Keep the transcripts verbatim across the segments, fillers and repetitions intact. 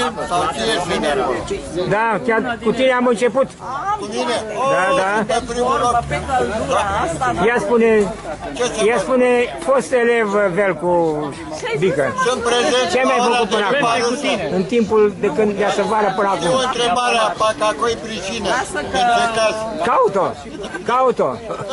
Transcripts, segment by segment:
sau ce ești bine acolo? Da, chiar cu tine am început. Cu mine? Da, da. Pe primul loc. Ea spune, ea spune, fost elev Velcu Bică. Sunt prezent. Ce mi-ai făcut până acum? În timpul de când de săvară până acum? E o întrebare, pa, că e pricină. Caut-o, caut-o.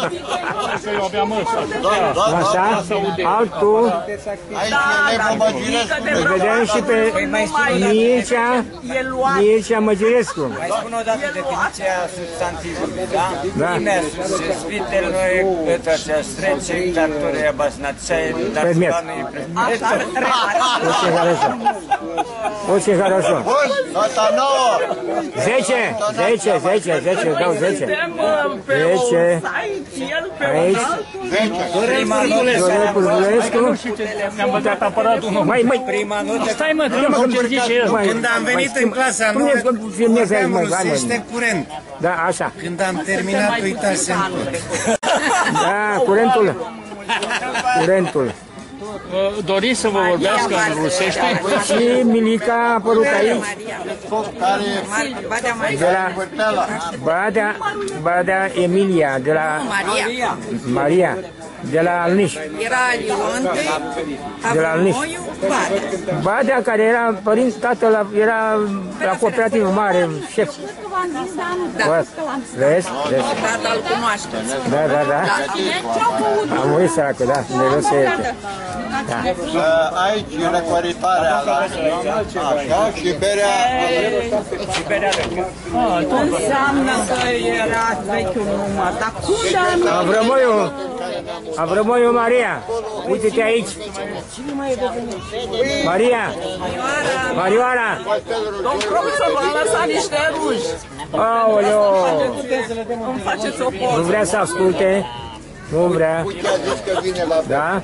Așa, altul. Aici e Levu Măgirescu. Îl vedem și pe Mircea, Mircea Măgirescu. Mai spun o dată definiția substantivului, da? Da. Imersul, spitele, ăsta, strece, tractoria, basnaței, dar Предмет. spanul e predmet. Очень хорошо. Очень хорошо. Bun, nota nouă. zece, zece, zece, zece, dau zece. zece. Aici. Prima notă, Dorel Pârvulescu. Mi-am băgat aparatul nou. Mai, mai. prima notă, Stai mă, trebuie să ce zice el. Mai, Când am venit mai în clasa nouă, filmez aici, mă, hai, mă. rusește curent. Da, așa. Când am terminat, uitasem tot. Da, curentul. Curentul. Doriți să vă vorbească în rusește? Și Milica a apărut aici. De la Badea, Badea Emilia, de la Maria. Maria, de la Alniș. Era Lionte, De la Alniș. Badea. Badea, care era părinți, tatăl era la cooperativă mare, șef. Da. Vezi? Vezi? Tata îl cunoașteți. Da, da, da. Am murit săracul, da, Dumnezeu să ierte. Da. Aici e răcoritarea la așa și berea. și berea veche. Înseamnă că era vechiul număr, dar cum de anul? Avrămoiu, Avrămoiu Maria, uite-te aici. Maria, Marioara. Domn profesor, v-am lăsat niște ruși. Aoleo, Îmi faceți o nu poză. vrea să asculte, nu vrea, Uite, a zis că vine la da?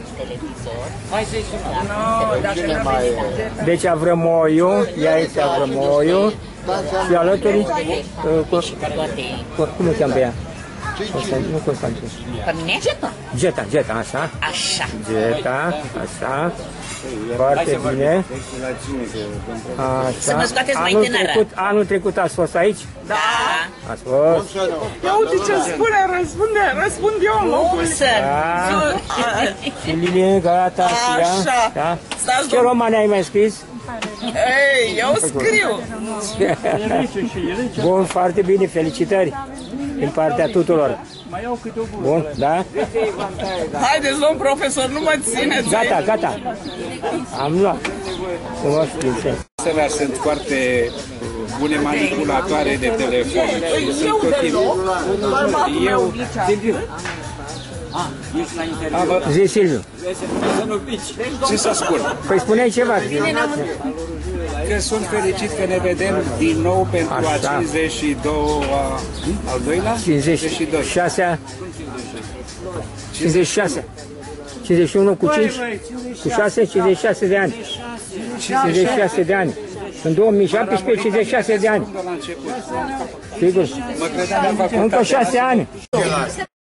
Nu, dacă nu veniți. Deci Avrămoiu, ia aici Avrămoiu și alături, uh, cu, cu, cum îl cheamă pe ea? Constant, nu Constantin. Pe mine? Geta, Geta, așa. Așa. Geta, așa. Foarte bine. Să mă Așa. scoateți mai Anul tânără. trecut, anul trecut ați fost aici? Da. Ați fost. Ia uite ce spune, răspunde, răspund eu în locul. Să. Da. Și Lilie, gata, și ea. Așa. Da. Stați, Ce romane ai mai scris? Ei, eu scriu. Bun, foarte bine, felicitări din partea tuturor. Bun, da? Haideți, domn profesor, nu mă țineți. Gata, gata. Am luat. Frumos, prințes. Astea sunt foarte bune manipulatoare de telefon și sunt tot timpul. Eu, Zi, Silviu. ce să spun? Păi spuneai ceva. Că sunt fericit că ne vedem din nou pentru a Așa. cincizeci și doi, al doilea? cincizeci și șase. cincizeci și șase. cincizeci și unu cu cinci. Cu șase, cincizeci și șase de ani. cincizeci și șase de ani. În două mii șaptesprezece, cincizeci și șase de ani. Sigur. Mă credeam în facultate. Încă șase ani.